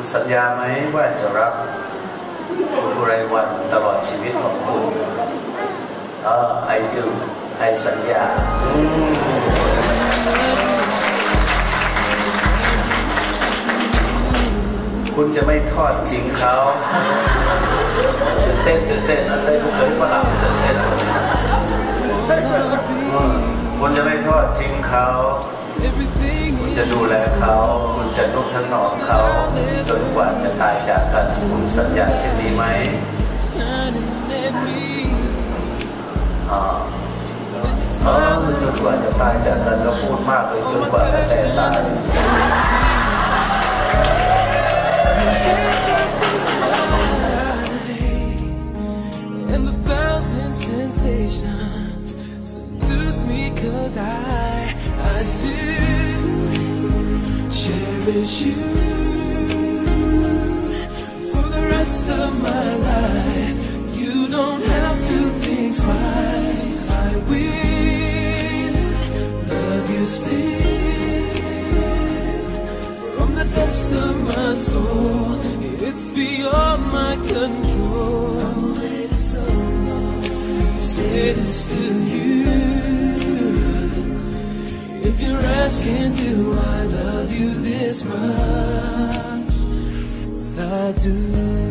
สัญญาไหมว่าจะรักคุณอุไรวันตลอดชีวิตของคุณI do ให้สัญญาคุณจะไม่ทอดทิ้งเขาตื่นเต้นอะไรลูกเคยฝรั่งตื่นเต้นคุณจะไม่ทอดทิ้งเขาคุณจะดูแลเขาคุณจะนุถนอมเขาจนกว่าจะตายจากกันคุณสัญญาเช่นนี้ไหมจนกว่าจะตายจากกันก็พูดมากเลยจนกว่าจะตาย Sensations seduce me 'cause I do cherish you for the rest of my life. You don't have to think twice. I will love you still from the depths of my soul. It's beyond my control. I've waited so long to say this to you. If you're asking, do I love you this much? I do.